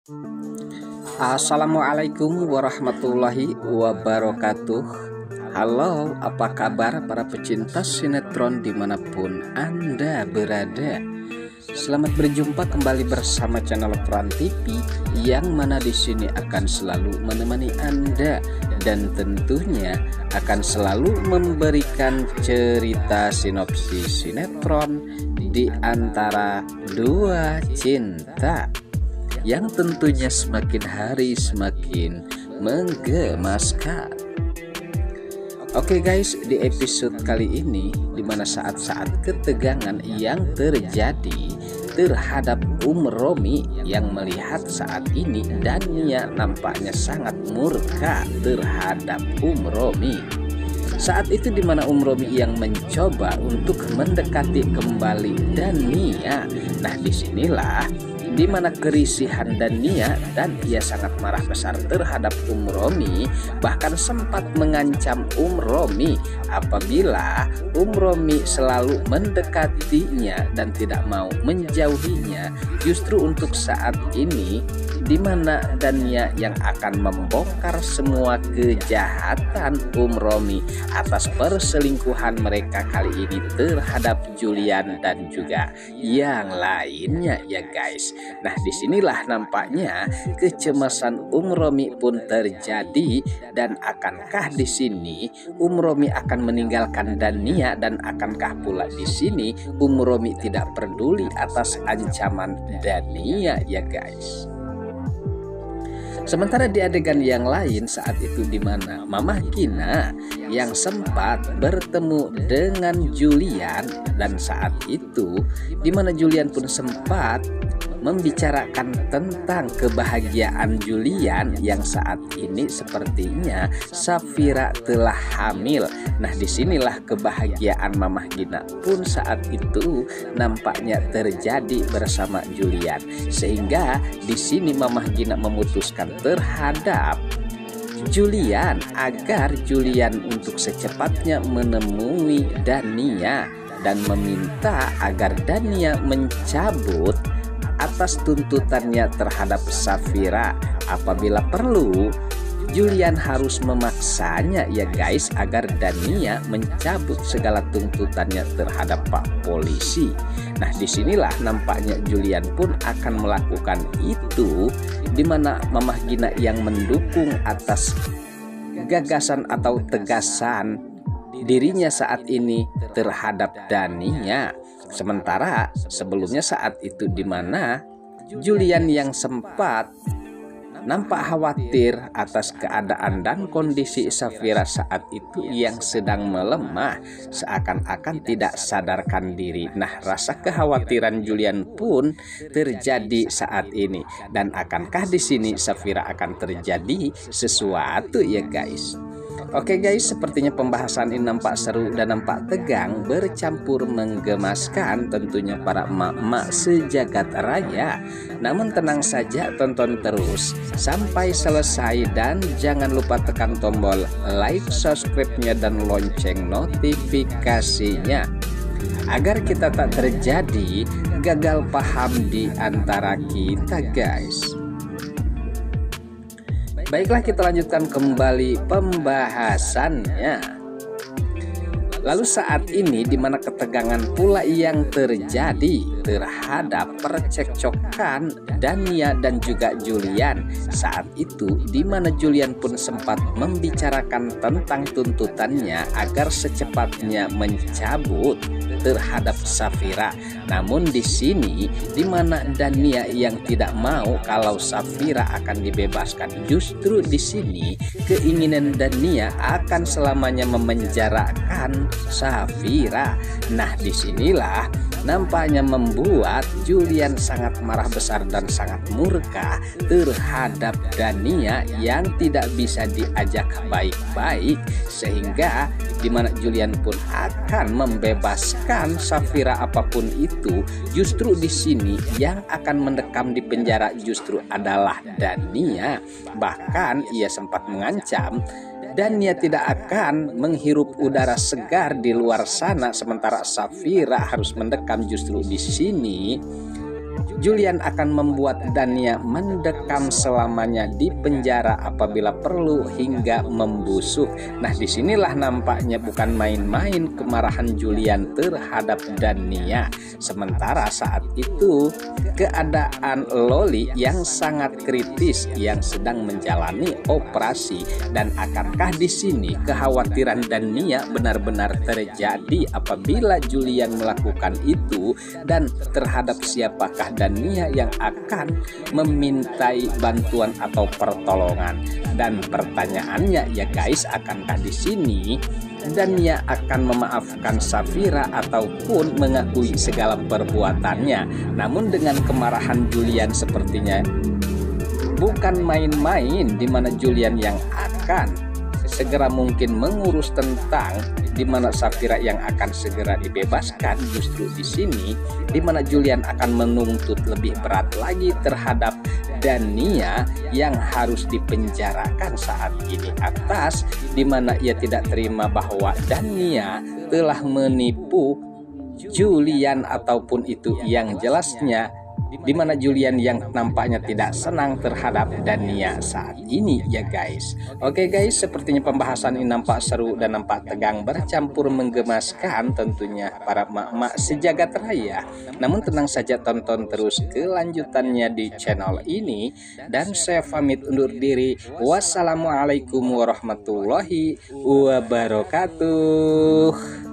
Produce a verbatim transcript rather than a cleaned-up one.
Assalamualaikum warahmatullahi wabarakatuh. Halo, apa kabar para pecinta sinetron dimanapun Anda berada? Selamat berjumpa kembali bersama channel Peran T V, yang mana di sini akan selalu menemani Anda dan tentunya akan selalu memberikan cerita sinopsis sinetron di antara dua cinta yang tentunya semakin hari semakin menggemaskan. Oke guys, di episode kali ini dimana saat-saat ketegangan yang terjadi terhadap Um Romi yang melihat saat ini Dania nampaknya sangat murka terhadap Um Romi. Saat itu dimana Um Romi yang mencoba untuk mendekati kembali Dania. Nah disinilah dimana kerisihan Dania dan ia sangat marah besar terhadap Um Romi, bahkan sempat mengancam Um Romi apabila Um Romi selalu mendekatinya dan tidak mau menjauhinya. Justru untuk saat ini dimana Dania yang akan membongkar semua kejahatan Um Romi atas perselingkuhan mereka kali ini terhadap Julian dan juga yang lainnya ya guys. Nah disinilah nampaknya kecemasan Um Romi pun terjadi, dan akankah di sini Um Romi akan meninggalkan Dania, dan akankah pula di sini Um Romi tidak peduli atas ancaman Dania ya guys. Sementara di adegan yang lain saat itu dimana Mamah Gina yang sempat bertemu dengan Julian, dan saat itu dimana Julian pun sempat membicarakan tentang kebahagiaan Julian yang saat ini sepertinya Safira telah hamil. Nah disinilah kebahagiaan Mamah Gina pun saat itu nampaknya terjadi bersama Julian, sehingga di sini Mamah Gina memutuskan terhadap Julian agar Julian untuk secepatnya menemui Dania dan meminta agar Dania mencabut atas tuntutannya terhadap Safira. Apabila perlu Julian harus memaksanya ya guys agar Dania mencabut segala tuntutannya terhadap Pak Polisi. Nah disinilah nampaknya Julian pun akan melakukan itu, dimana Mamah Gina yang mendukung atas gagasan atau tegasan dirinya saat ini terhadap Dania. Sementara sebelumnya saat itu dimana Julian yang sempat nampak khawatir atas keadaan dan kondisi Safira saat itu yang sedang melemah, seakan-akan tidak sadarkan diri. Nah rasa kekhawatiran Julian pun terjadi saat ini, dan akankah di sini Safira akan terjadi sesuatu ya guys. Oke guys, sepertinya pembahasan ini nampak seru dan nampak tegang bercampur menggemaskan tentunya para emak-emak sejagat raya. Namun tenang saja, tonton terus sampai selesai dan jangan lupa tekan tombol like, subscribe-nya dan lonceng notifikasinya agar kita tak terjadi gagal paham di antara kita guys. Baiklah, kita lanjutkan kembali pembahasannya. Lalu saat ini dimana ketegangan pula yang terjadi terhadap percekcokan Dania dan juga Julian. Saat itu dimana Julian pun sempat membicarakan tentang tuntutannya agar secepatnya mencabut terhadap Safira. Namun di sini dimana Dania yang tidak mau kalau Safira akan dibebaskan, justru di sini keinginan Dania akan selamanya memenjarakan Safira. Nah disinilah nampaknya membuat Julian sangat marah besar dan sangat murka terhadap Dania yang tidak bisa diajak baik-baik, sehingga dimana Julian pun akan membebaskan Safira apapun itu. Justru di sini yang akan mendekam di penjara justru adalah Dania. Bahkan ia sempat mengancam Dania tidak akan menghirup udara segar di luar sana, sementara Safira harus mendekam. Justru di sini Julian akan membuat Dania mendekam selamanya di penjara apabila perlu hingga membusuk. Nah, disinilah nampaknya bukan main-main kemarahan Julian terhadap Dania. Sementara saat itu keadaan Loli yang sangat kritis, yang sedang menjalani operasi, dan akankah di sini kekhawatiran Dania benar-benar terjadi apabila Julian melakukan itu, dan terhadap siapakah Dania yang akan memintai bantuan atau pertolongan? Dan pertanyaannya ya guys, akankah di sini Dania akan memaafkan Safira ataupun mengakui segala perbuatannya? Namun dengan kemarahan Julian sepertinya bukan main-main, di mana Julian yang akan segera mungkin mengurus tentang di mana Safira yang akan segera dibebaskan. Justru di sini di mana Julian akan menuntut lebih berat lagi terhadap Dania yang harus dipenjarakan saat ini, atas di mana ia tidak terima bahwa Dania telah menipu Julian, ataupun itu yang jelasnya di mana Julian yang nampaknya tidak senang terhadap Dania saat ini ya guys. Oke guys, sepertinya pembahasan ini nampak seru dan nampak tegang bercampur menggemaskan tentunya para emak-emak sejagat raya. Namun tenang saja, tonton terus kelanjutannya di channel ini, dan saya pamit undur diri. Wassalamualaikum warahmatullahi wabarakatuh.